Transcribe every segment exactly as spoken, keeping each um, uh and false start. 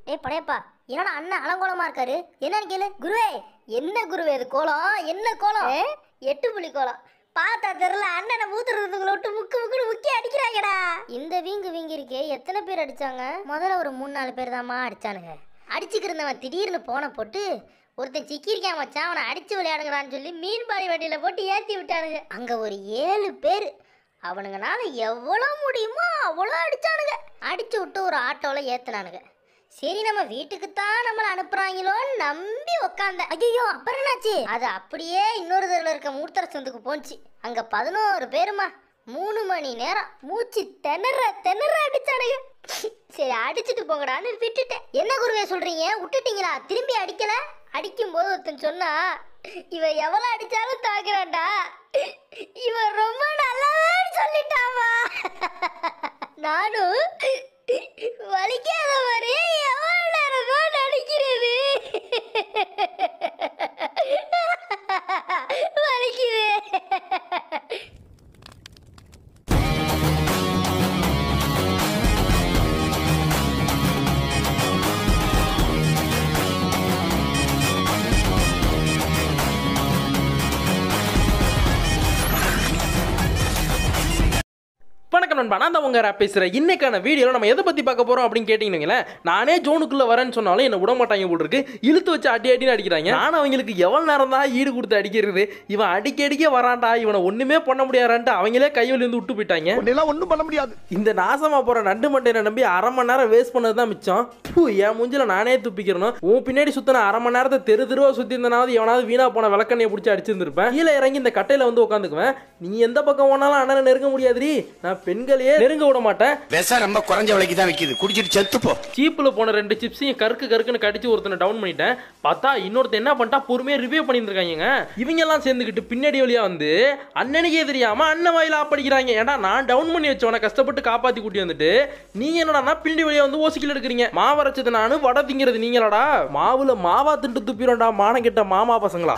டேய் படையப்பா, என்னடா அண்ணன் அலங்கோலமா இருக்காரு? என்னன்னு கேளு. குருவே, என்ன குருவே இது கோலம்? என்ன கோலம்? எட்டு புள்ளி கோலம். பார்த்தா தெரியல, அண்ணனை மூத்துறதுக்குள்ள விட்டு முக்கு முக்குன்னு முக்கி அடிக்கிறாங்கடா. இந்த வீங்கு வீங்கி இருக்கே, எத்தனை பேர் அடிச்சாங்க? முதல்ல ஒரு மூணு நாலு பேர் தாம்மா அடிச்சானுங்க. அடிச்சுக்கிருந்தவன் திடீர்னு போன போட்டு ஒருத்தன் சிக்கிருக்கான் மச்சான், அவனை அடிச்சு விளையாடுங்கடான்னு சொல்லி மீன்பாடி வண்டியில போட்டு ஏற்றி விட்டானுங்க. அங்க ஒரு ஏழு பேர். அவனுங்கனால எவ்வளோ முடியுமோ அவ்வளோ அடிச்சானுங்க. அடிச்சு விட்டு ஒரு ஆட்டோவில் ஏற்றினானுங்க. சரி, நம்ம வீட்டுக்குத்தான் நம்மளை அனுப்புறாங்களோன்னு நம்பி உக்காந்த. ஐயோ, அப்புறம் என்னாச்சு? அது அப்படியே இன்னொரு தெருவில் இருக்க மூர்த்தர சந்துக்கு போச்சு. அங்க பதினோரு பேருமா மூணு மணி நேரம் மூச்சு திணற திணற அடிச்சானுங்க. சரி, அடிச்சுட்டு போங்கடான்னு விட்டுட்டேன். என்ன குருவே சொல்றீங்க? விட்டுட்டீங்களா? திரும்பி அடிக்கல? அடிக்கும் போது ஒருத்தன் சொன்னா, இவன் எவ்வளவு அடிச்சாலும் தாக்குறான்டா, இவன் ரொம்ப நல்லவன்னு சொல்லிட்டாமா. நானும் வலிக்காத மாதிரி எவ்வளவு நேரமா நடிக்கிறது. வலிக்குது. வணக்கம் நண்பா, நான் தான் உங்க ரேப் பேசுகிறேன். இன்னைக்கான வீடியோவில் நம்ம எதை பற்றி பார்க்க போகிறோம் அப்படின்னு கேட்டிங்கன்னா, நானே ஜோனுக்குள்ளே வரேன்னு சொன்னாலும் என்னை விட மாட்டாங்க போல் இருக்கு. இழுத்து வச்சு அடி அடின்னு அடிக்கிறாங்க. நான் அவங்களுக்கு எவ்வளோ நேரம் தான் ஈடு கொடுத்து அடிக்கிறது? இவன் அடிக்க அடிக்க வரான்டா, இவனை ஒன்றுமே பண்ண முடியாதான்ட்டு அவங்களே கையில் இருந்து விட்டு போயிட்டாங்க. ஒன்றும் பண்ண முடியாது. இந்த நாசமாக போகிற நண்டு மண்டையை நம்பி அரை மணி நேரம் வேஸ்ட் பண்ணது தான் மிச்சம். பூ, என் மூஞ்சில நானே துப்பிக்கிறணும். உன் பின்னாடி சுற்றின அரை மணி நேரத்தை தெரு தெருவா சுற்றி இருந்தனாவது எவனாவது வீணா போன விளக்கண்ணையை பிடிச்சி அடிச்சிருந்துருப்பேன். கீழே இறங்கி இந்த கட்டையில் வந்து உட்காந்துக்குவேன். நீ எந்த பக்கம் போனாலும் அண்ணனை நெருங்க முடியாதுரி. நான் பெண்களையே நெருங்க விட மாட்டேன். வெச ரொம்ப குறைஞ்ச விலைக்கு தான் விக்குது, குடிச்சிட்டு செத்து போ. சீப்புல போன ரெண்டு சிப்ஸையும் கருக்கு கருக்குன்னு கடிச்சு ஒருத்தனை டவுன் பண்ணிட்டேன். பார்த்தா இன்னொருத்தன் என்ன பண்ணிட்டா, பொறுமையா ரிவ்யூ பண்ணியிருக்காங்க. இவங்க எல்லாம் சேர்ந்துக்கிட்டு பின்னாடி வழியா வந்து அண்ணனுக்கே தெரியாம அண்ணன் வாயில ஆப்படிக்கிறாங்க. ஏன்டா, நான் டவுன் பண்ணி வச்சவனை கஷ்டப்பட்டு காப்பாத்தி கூட்டி வந்துட்டு நீங்க என்னடா பின்னாடி வழியா வந்து ஓசிக்கல எடுக்கிறீங்க. மாவரைச்சது நானு, வடை திங்கிறது நீங்களாடா. மாவுல மாவா திண்டு துப்பிரோண்டா மானம் கெட்ட மாமா பசங்களா.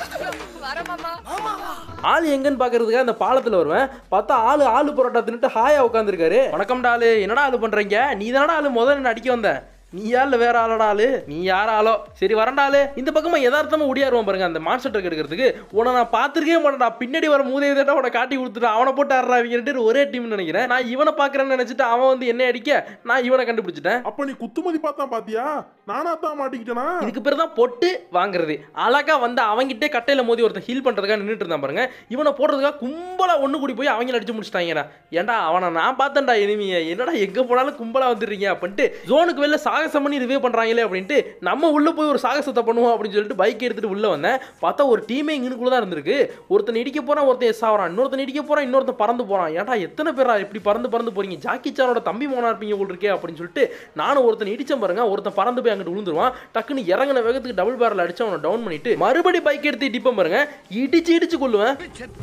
ஆளு எங்கன்னு பாக்குறதுக்காக அந்த பாலத்துல வருவேன். பார்த்தா ஆளு ஆளு பரோட்டா தின்னுட்டு ஹாயா உட்காந்துருக்காரு. வணக்கம் டாலு, என்னடா ஆளு பண்றீங்க? நீ தானடா ஆளு முதல்ல என்ன அடிக்க வந்த. நீ யாருல வேற ஆளடா ஆளு? நீ யார ஆளோ? சரி வரண்டாளு. இந்த பக்கமா யதார்த்தமா ஓடியாருவான் பாருங்க அந்த மான்ஸ்டர் எடுக்கிறதுக்கு. உன்னை நான் பார்த்துருக்கே மாட்டேன்டா. பின்னாடி வர மூதையை தட்டா உன காட்டி கொடுத்துட்டு அவனை போட்டு ஆடுறாங்க ஒரே டீம்னு நினைக்கிறேன். நான் இவனை பாக்குறேன்னு நினைச்சிட்டு அவன் வந்து என்ன அடிக்க நான் இவனை கண்டுபிடிச்சிட்டேன். அப்ப நீ குத்துமதி பார்த்தா பாத்தியா? நானா தான் மாட்டிக்கிட்டேனா? இதுக்கு பேர் தான் பொட்டு வாங்குறது. அழகா வந்து அவங்கிட்டே கட்டையில மோதி ஒருத்தன் ஹீல் பண்றதுக்காக நின்றுட்டு இருந்தான் பாருங்க. இவனை போடுறதுக்காக கும்பலா ஒண்ணு கூடி போய் அவங்கள அடிச்சு முடிச்சிட்டாங்கடா. ஏன்டா அவனை நான் பார்த்தேன்டா எனிமியை. என்னடா எங்க போனாலும் கும்பலா வந்துடுறீங்க அப்படின்ட்டு ஜோனுக்கு வெளில சாகசம் பண்ணி ரிவே பண்றாங்களே அப்படின்ட்டு நம்ம உள்ள போய் ஒரு சாகசத்தை பண்ணுவோம் அப்படின்னு சொல்லிட்டு பைக் எடுத்துட்டு உள்ள வந்தேன். பார்த்தா ஒரு டீமே இங்கனுக்குள்ள தான் இருந்திருக்கு. ஒருத்தன் இடிக்க போறான், ஒருத்தன் எஸ் ஆகிறான், இன்னொருத்தன் இடிக்க போறான், இன்னொருத்தன் பறந்து போறான். ஏன்டா எத்தனை பேரா இப்படி பறந்து பறந்து போறீங்க? ஜாக்கி சானோட தம்பி மோனா இருப்பீங்க போல் இருக்கே அப்படின்னு சொல்லிட்டு நானும் ஒருத்தன் இடிச்சேன் பாருங்க. ஒருத்தன் பறந்து போய் அங்கிட்டு விழுந்துருவான். டக்குன்னு இறங்கின வேகத்துக்கு டபுள் பேரல் அடிச்சு அவனை டவுன் பண்ணிட்டு மறுபடி பைக் எடுத்து இடிப்பேன் பாருங்க. இடிச்சு இடிச்சு கொள்ளுவேன்.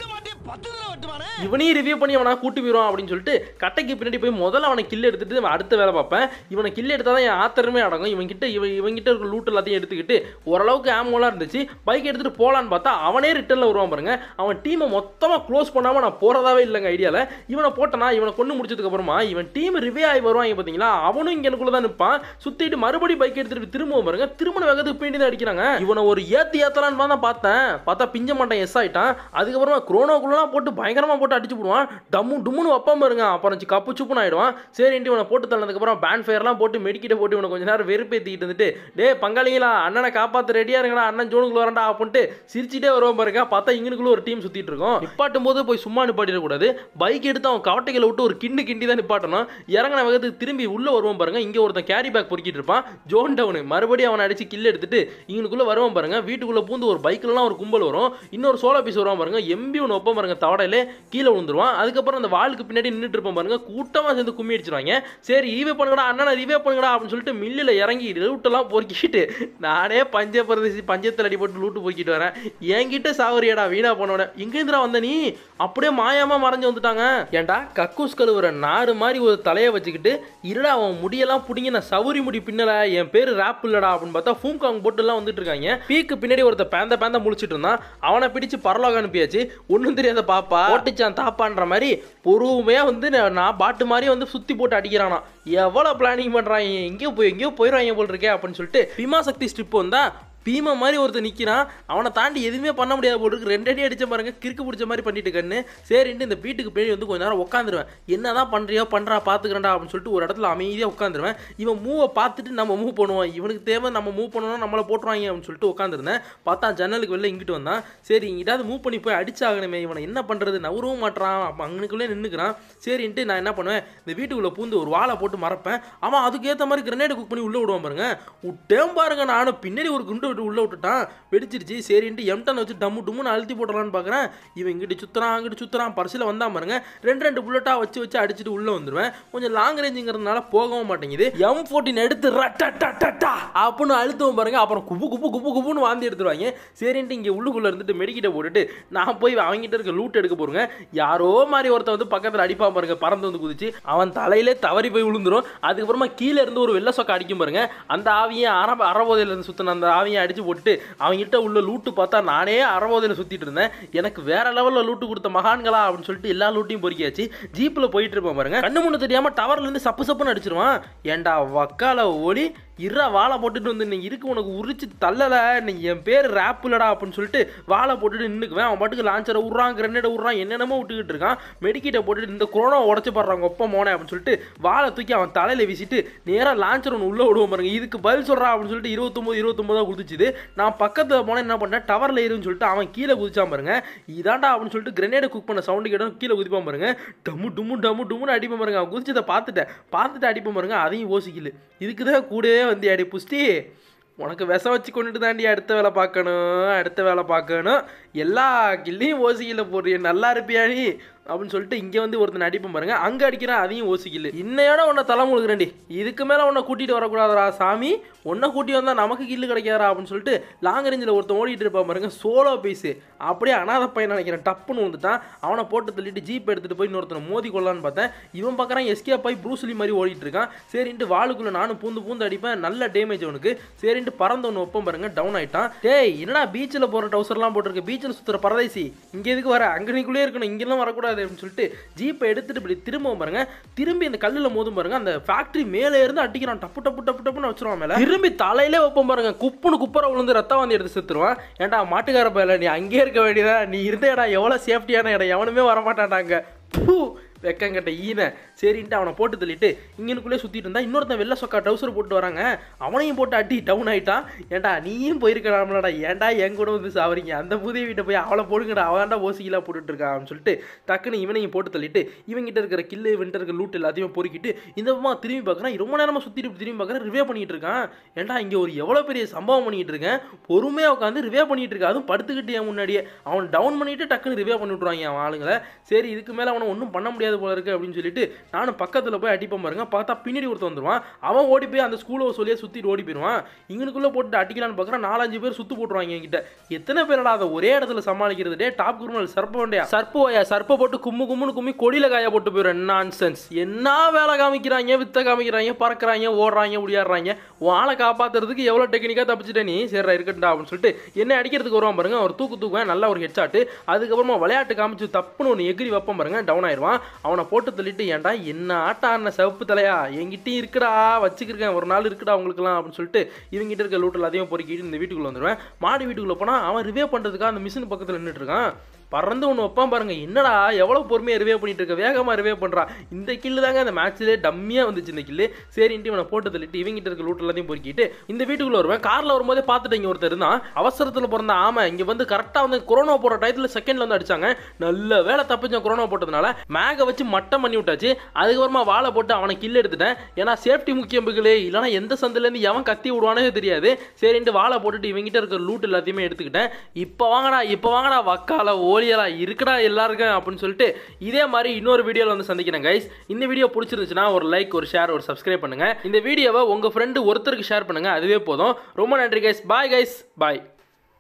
இவனையும் ரிவ்யூ பண்ணி அவனை கூட்டு போயிடும் அப்படின்னு சொல்லிட்டு கட்டைக்கு பின்னாடி போய் முதல்ல அவனை கில் எடுத்துட்டு அடுத்த வேலை பார்ப்பேன். இவனை கில் எடுத்தாதான் என் ஆத்திரமே அடங்கும். இவன் கிட்ட இவன் இவங்கிட்ட இருக்க லூட் எல்லாத்தையும் எடுத்துக்கிட்டு ஓரளவுக்கு ஆமோலாம் இருந்துச்சு. பைக் எடுத்துட்டு போலான்னு பார்த்தா அவனே ரிட்டர்ல வருவான் பாருங்க. அவன் டீமை மொத்தமா க்ளோஸ் பண்ணாம நான் போறதாவே இல்லைங்க ஐடியால. இவனை போட்டனா இவனை கொண்டு முடிச்சதுக்கு அப்புறமா இவன் டீம் ரிவே ஆகி வருவாங்க பாத்தீங்களா. அவனும் இங்க எனக்குள்ள தான் நிற்பான். சுத்திட்டு மறுபடி பைக் எடுத்துட்டு திரும்ப பாருங்க. திருமண வேகத்துக்கு பின்னாடி தான் அடிக்கிறாங்க. இவனை ஒரு ஏத்து ஏத்தலான்னு தான் பார்த்தேன். பார்த்தா பிஞ்ச மாட்டான், எஸ் ஆயிட்டான். அதுக்கப்புறமா குரோனோக்குள்ளலாம் போட்டு பயங்கரமா போட்டு அடிச்சு போடுவான். டம்மு டும்முன்னு வப்பாம பாருங்க. அப்புறம் கப்பு சுப்புன்னு ஆயிடுவான். சரின்ட்டு இவனை போட்டு தள்ளதுக்கு அப்புறம் பேன் ஃபயர்லாம் போட்டு மெடிக்கிட்ட போட்டு இவனை கொஞ்ச நேரம் வெறுப்பேத்திக்கிட்டு வந்துட்டு, டே பங்காளிங்களா அண்ணனை காப்பாற்ற ரெடியா இருங்கடா, அண்ணன் ஜோனுக்குள்ள வரண்டா அப்படின்ட்டு சிரிச்சுட்டே வருவான் பாருங்க. பார்த்தா இங்கனுக்குள்ள ஒரு டீம் சுத்திட்டு இருக்கோம். நிப்பாட்டும் போது போய் சும்மா நிப்பாட்டிடக்கூடாது. பைக் எடுத்து அவன் கவட்டைகளை விட்டு ஒரு கிண்டு கிண்டி தான் நிப்பாட்டணும். இறங்கின வேகத்துக்கு திரும்பி உள்ள வருவான் பாருங்க. இங்க ஒருத்தன் கேரி பேக் பொறுக்கிட்டு இருப்பான். ஜோன் டவுனு மறுபடியும் அவனை அடிச்சு கில் எடுத்துட்டு இங்கனுக்குள்ள வருவான் பாருங்க. வீட்டுக்குள்ள பூந்து ஒரு பைக்லாம் ஒரு கும்பல் வரும். இன்னொரு சோலோ பீஸ் வருவான் பாருங்க. எம்பி ஒன்று ஒப்பம் பாருங்க. தவடையிலே கீழே விழுந்துருவான். அதுக்கப்புறம் அந்த வாளுக்கு பின்னாடி நின்றுட்டு இருப்பான் பாருங்க. கூட்டமா சேர்ந்து கும்மி அடிச்சிருவாங்க. சரி ரிவே பண்ணுங்கடா அண்ணா ரிவே பண்ணுங்கடா அப்படின்னு சொல்லிட்டு மில்லில் இறங்கி லூட்டெல்லாம் பொறுக்கிட்டு நானே பஞ்ச பிரதேசி பஞ்சத்தில் அடிபட்டு லூட்டு பொறுக்கிட்டு வரேன். என்கிட்ட சாவரியாடா வீணா போனோட. எங்கேந்திரா வந்த நீ? அப்படியே மாயாமா மறைஞ்சு வந்துட்டாங்க. ஏன்டா கக்கூஸ் கழுவுற நாறு மாதிரி ஒரு தலையை வச்சுக்கிட்டு இருடா அவன் முடியெல்லாம் பிடிங்க நான் சவுரி முடி பின்னல என் பேரு ராப் இல்லடா அப்படின்னு பார்த்தா ஃபூம்காங் போட்டு எல்லாம் வந்துட்டு இருக்காங்க. பீக்கு பின்னாடி ஒருத்த பேந்த பேந்த முழிச்சிட்டு இருந்தான். அவனை பிடிச்சு பரலோக அனுப்பியாச்சு. ஒன்றும் தெரியாத பாப்பா ஓட்டிச்சான் தாப்பான்ற மாதிரி பொறுமையா வந்து நான் பாட்டு மாதிரி வந்து சுத்தி போட்டு அடிக்கிறானா. எவ்வளவு பிளானிங் பண்றான், எங்கேயோ போய் எங்கேயோ போயிடுவாங்க போல் இருக்கே அப்படின்னு சொல்லிட்டு பீமா சக்தி ஸ்ட்ரிப் வந்தா பீமா மாதிரி ஒருத்தர் நிற்கிறான். அவனை தாண்டி எதுவுமே பண்ண முடியாது போல் இருக்கு. ரெண்டு அடி அடிச்ச பாருங்க, கிறுக்கு பிடிச்ச மாதிரி பண்ணிட்டு கண்ணு. சரின்ட்டு இந்த வீட்டுக்கு பின்னாடி வந்து கொஞ்ச நேரம் உட்காந்துருவேன். என்னதான் பண்ணுறியோ பண்ணுறா பார்த்துக்கிறேன்டா அப்படின்னு சொல்லிட்டு ஒரு இடத்துல அமைதியாக உட்காந்துருவேன். இவன் மூவை பார்த்துட்டு நம்ம மூவ் பண்ணுவோம், இவனுக்கு தேவை நம்ம மூவ் பண்ணணும், நம்மளை போட்டுருவாங்க அப்படின்னு சொல்லிட்டு உட்காந்துருந்தேன். பார்த்தா ஜன்னலுக்கு வெளில இங்கிட்டு வந்தான். சரி இங்கிட்டாவது மூவ் பண்ணி போய் அடிச்சாகணுமே, இவனை என்ன பண்ணுறது, நவரவும் மாட்டான். அப்போ அங்கனுக்குள்ளே நின்றுக்கிறான். சரின்ட்டு நான் என்ன பண்ணுவேன், இந்த வீட்டுக்குள்ளே பூந்து ஒரு வாழை போட்டு மறப்பேன். அவன் அதுக்கேற்ற மாதிரி கிரனேட் குக் பண்ணி உள்ளே விடுவான் பாருங்க. விட்டேன் பாருங்க, நானும் பின்னாடி ஒரு குண்டு விட்டு உள்ளே விட்டுட்டான். வெடிச்சிருச்சு. சரின்ட்டு எம்டன் வச்சு டம்மு டும்முன்னு அழுத்தி போடலான்னு பார்க்குறேன். இவன் இங்கிட்டு சுற்றுறான் அங்கிட்டு சுற்றுறான். பரிசில் வந்தான் பாருங்க. ரெண்டு ரெண்டு புல்லட்டாக வச்சு வச்சு அடிச்சுட்டு உள்ளே வந்துடுவேன். கொஞ்சம் லாங் ரேஞ்சுங்கிறதுனால போகவும் மாட்டேங்குது. எம் ஃபோர்டீன் எடுத்து ரட்டா அப்படின்னு அழுத்துவோம் பாருங்க. அப்புறம் குப்பு குப்பு குப்பு குப்புன்னு வாந்தி எடுத்துருவாங்க. சரின்ட்டு இங்கே உள்ளுக்குள்ளே இருந்துட்டு மெடிக்கிட்ட போட்டுட்டு நான் போய் அவங்ககிட்ட இருக்க லூட் எடுக்க போறேங்க. யாரோ மாதிரி ஒருத்த வந்து பக்கத்தில் அடிப்பான் பாருங்க, பறந்து வந்து குதிச்சு அவன் தலையிலே தவறி போய் விழுந்துரும். அதுக்கப்புறமா கீழே இருந்து ஒரு வெள்ளை சொக்கை அடிக்கும் பாருங்க. அந்த ஆவியை அற அறவோதையில இருந்து சுத்தின அந்த ஆவியை அடிச்சு போட்டு அவங்ககிட்ட உள்ள லூட்டு பார்த்தா நானே அறவோதையில சுத்திட்டு இருந்தேன். எனக்கு வேற லெவலில் லூட்டு கொடுத்த மகான்களா அப்படின்னு சொல்லிட்டு எல்லா லூட்டையும் பொறுக்கியாச்சு. ஜீப்பில் போயிட்டு இருப்பேன் பாருங்க. கண்ணு முன்னு தெரியாம டவர்ல இருந்து சப்பு சப்புன்னு அடிச்சிருவான். ஏண்டா வக்கால ஓடி இறா வாழை போட்டுட்டு வந்து நீ இருக்கு உனக்கு உரிச்சு தள்ளல, நீ என் பேர் ரேப் இல்லடா அப்படின்னு சொல்லிட்டு வாழை போட்டுட்டு நின்றுக்குவேன். அவன் பாட்டுக்கு லான்ச்சரை விட்றான், கிரனேடை விட்றான், என்னென்னமோ விட்டுக்கிட்டு இருக்கான். மெடிக்கிட்ட போட்டுட்டு இந்த கொரோனா உடச்சு போடுறாங்க ஒப்ப மோனே அப்படின்னு சொல்லிட்டு வாழை தூக்கி அவன் தலையில வீசிட்டு நேராக லான்ச்சர் ஒன்று உள்ள விடுவோம் பாருங்க. இதுக்கு பதில் சொல்றா அப்படின்னு சொல்லிட்டு இருபத்தொம்போது இருபத்தொம்போதா குதிச்சுது. நான் பக்கத்தில் போனேன், என்ன பண்ணேன், டவரில் ஏறுன்னு சொல்லிட்டு அவன் கீழே குதிச்சான் பாருங்க. இதாண்டா அப்படின்னு சொல்லிட்டு கிரனேடை குக் பண்ண சவுண்டு கேட்டோம், கீழே குதிப்பான் பாருங்க. டம்மு டும்மு டம்மு டும்முன்னு அடிப்பான் பாருங்க. அவன் குதிச்சதை பார்த்துட்டேன் பார்த்துட்டு அடிப்பான் பாருங்க. அதையும் யோசிக்கல. இதுக்கு தான் கூடவே வந்து அடி புஷ்டி உனக்கு விஷம் வச்சு கொண்டுட்டு தாண்டி அடுத்த வேலை பார்க்கணும் அடுத்த வேலை பார்க்கணும் எல்லா கில்லையும் ஓசிக்கல போடுறிய நல்லா இருப்பியா நீ அப்படின்னு சொல்லிட்டு இங்கே வந்து ஒருத்தன் அடிப்பேன் பாருங்க. அங்கே அடிக்கிறான், அதையும் ஓசிக்கல. இன்னையோட உன்னை தலை முழுக்கிறேன்டி, இதுக்கு மேலே உன்னை கூட்டிகிட்டு வரக்கூடாதுரா சாமி, உன்னை கூட்டி வந்தால் நமக்கு கில்லு கிடைக்காதா அப்படின்னு சொல்லிட்டு லாங் ரேஞ்சில் ஒருத்தன் ஓடிட்டு இருப்பான் பாருங்க. சோலோ பீஸு அப்படியே அனாத பையன் நினைக்கிறேன். டப்புன்னு வந்துட்டான். அவனை போட்டு தள்ளிட்டு ஜீப் எடுத்துகிட்டு போய் இன்னொருத்தனை மோதி கொள்ளலான்னு பார்த்தேன். இவன் பார்க்குறான் எஸ்கே போய் ப்ரூஸ்லி மாதிரி ஓடிட்டு இருக்கான். சரின்ட்டு வாளுக்குள்ளே நானும் பூந்து பூந்து அடிப்பேன். நல்ல டேமேஜ் அவனுக்கு. சரின்ட்டு பறந்து ஒன்று ஒப்பம் பாருங்க, டவுன் ஆகிட்டான். டேய் என்னடா பீச்சில் போகிற டவுசர்லாம் போட்டிருக்கு, பீச்சில் சுற்றுற பரதேசி, இங்கே எதுக்கு வர, அங்கனைக்குள்ளே இருக்கணும், இங்கெல்லாம் வரக்கூடாது அப்படின்னு சொல்லிட்டு ஜீப்பை எடுத்துட்டு இப்படி திரும்பவும் பாருங்க. திரும்பி இந்த கல்லில் மோதும் பாருங்க. அந்த ஃபேக்டரி மேலே இருந்து அடிக்கிறான், டப்பு டப்பு டப்பு டப்புன்னு வச்சிருவான் மேலே. திரும்பி தலையிலே வைப்போம் பாருங்க. குப்புன்னு குப்பரை விழுந்து ரத்தம் வந்து எடுத்து செத்துருவான். ஏன்டா மாட்டுக்கார பையல, நீ அங்கேயே இருக்க வேண்டியதா, நீ இருந்த இடம் எவ்வளோ சேஃப்டியான இடம், எவனுமே வரமாட்டான்டாங்க. வெக்கங்கட்ட ஈன. சரின்ட்டு அவனை போட்டு தள்ளிட்டு இங்கனுக்குள்ளே சுற்றிட்டு இருந்தா இன்னொருத்தன் வெள்ளை சொக்கா டவுசர் போட்டு வராங்க. அவனையும் போட்டு அடி டவுன் ஆகிட்டான். ஏன்டா நீயும் போயிருக்கலாம்லடா, ஏன்டா என் கூட வந்து சாவறீங்க, அந்த புதிய வீட்டை போய் அவளை போடுங்கடா, அவன்டா ஓசிக்கெல்லாம் போட்டுட்டு இருக்கான் அப்படின்னு சொல்லிட்டு டக்குன்னு இவனையும் போட்டு தள்ளிட்டு இவங்கிட்ட இருக்கிற கில்லு இவன்ட்ட இருக்கிற லூட் எல்லாத்தையும் பொறுக்கிட்டு இந்த பக்கமாக திரும்பி பார்க்குறான். ரொம்ப நேரமாக சுற்றிட்டு திரும்பி பார்க்குறேன், ரிவே பண்ணிட்டு இருக்கான். ஏன்டா இங்கே ஒரு எவ்வளோ பெரிய சம்பவம் பண்ணிட்டு இருக்கேன், பொறுமையாக உட்காந்து ரிவே பண்ணிட்டு இருக்கா, அதுவும் படுத்துக்கிட்டே முன்னாடியே. அவன் டவுன் பண்ணிட்டு டக்குன்னு ரிவே பண்ணி விட்ருவாங்க அவன் ஆளுங்களை. சரி இதுக்கு மேலே அவனை ஒன்றும் பண்ண முடியாது போல இருக்கு அப்படின்னு சொல்லிட்டு நானும் பக்கத்தில் போய் அடிப்பேன் பாருங்க. பார்த்தா பின்னாடி ஒருத்தர் வந்துடுவான். அவன் ஓடி போய் அந்த ஸ்கூலை சொல்லியே சுற்றிட்டு ஓடி போயிடுவான். இவனுக்குள்ளே போட்டு அடிக்கலான்னு பார்க்குறான். நாலஞ்சு பேர் சுத்து போட்டுருவாங்க என்கிட்ட. எத்தனை பேரடா அதை ஒரே இடத்துல சமாளிக்கிறது? டே டாப் குருமல் சர்ப்ப வேண்டியா சர்ப்போயா சர்ப்ப போட்டு கும்மு கும்முன்னு கும்மி கொடியில் காய போட்டு போயிடுறேன். நான்சென்ஸ். என்ன வேலை காமிக்கிறாங்க, வித்த காமிக்கிறாங்க, பறக்கிறாங்க, ஓடுறாங்க, முடியாடுறாங்க. வாழை காப்பாற்றுறதுக்கு எவ்வளோ டெக்னிக்காக தப்பிச்சுட்டே நீ சரிடா இருக்கட்டா அப்படின்னு சொல்லிட்டு என்ன அடிக்கிறதுக்கு வருவான் பாருங்க. ஒரு தூக்கு தூக்குவேன், நல்ல ஒரு ஹெட்ஷாட்டு. அதுக்கப்புறமா விளையாட்டு காமிச்சு தப்புன்னு ஒன்று எகிரி வைப்பேன் பாருங்க. டவுன் ஆயிடுவான். அவனை போட்டு தள்ளிட்டு ஏன்டா என்ன ஆட்டா ஆன சிவப்பு தலையா, என்கிட்டயும் இருக்குடா, வச்சுக்கிறேன் ஒரு நாள் இருக்குடா உங்களுக்குலாம் அப்படின்னு சொல்லிட்டு இவங்கிட்ட இருக்க லூட்டில் அதையும் பொறுக்கிட்டு இந்த வீட்டுக்குள்ளே வந்துடுவேன். மாடி வீட்டுக்குள்ளே போனால் அவன் ரிவே பண்ணுறதுக்காக அந்த மிஷின் பக்கத்தில் நின்றுட்டு இருக்கான். பறந்து ஒன்று வைப்பான் பாருங்க. என்னடா எவ்வளோ பொறுமையாக ரிவே பண்ணிட்டு இருக்க, வேகமாக ரிவே பண்ணுறான். இந்த கில்லு தாங்க அந்த மேட்ச்லேயே டம்மியாக வந்துச்சு இந்த கில்லு. சரின்ட்டு இவனை போட்டு தள்ளிட்டு இவங்கிட்ட இருக்க லூட் எல்லாத்தையும் பொறுக்கிட்டு இந்த வீட்டுக்குள்ளே வருவேன். காரில் வரும்போதே பார்த்துட்டு இங்கே ஒருத்தர் இருந்தான். அவசரத்தில் பிறந்த ஆமாம் இங்கே வந்து கரெக்டாக வந்து கொரோனா போடுற டயத்தில் செகண்டில் வந்து அடிச்சாங்க. நல்ல வேலை தப்பிச்சேன் கொரோனா போட்டதுனால. மேகை வச்சு மட்டம் பண்ணி விட்டாச்சு. அதுக்கப்புறமா வாழை போட்டு அவனை கில் எடுத்துட்டேன். ஏன்னா சேஃப்டி முக்கியம் பிகளே, இல்லைனா எந்த சந்திலேருந்து எவன் கத்தி விடுவானே தெரியாது. சரின்ட்டு வாழை போட்டுட்டு இவங்கிட்ட இருக்க லூட் எல்லாத்தையுமே எடுத்துக்கிட்டேன். இப்போ வாங்கடா இப்போ வாங்கடா வக்கால ஓலியலா இருக்குடா எல்லாருக்கும் அப்படின்னு சொல்லிட்டு இதே மாதிரி இன்னொரு வீடியோவில் வந்து சந்திக்கிறேன் கைஸ். இந்த வீடியோ பிடிச்சிருந்துச்சுன்னா ஒரு லைக், ஒரு ஷேர், ஒரு சப்ஸ்கிரைப் பண்ணுங்க. இந்த வீடியோவை உங்க ஃப்ரெண்டு ஒருத்தருக்கு ஷேர் பண்ணுங்க, அதுவே போதும். ரொம்ப நன்றி கைஸ். பாய் கைஸ், பாய்.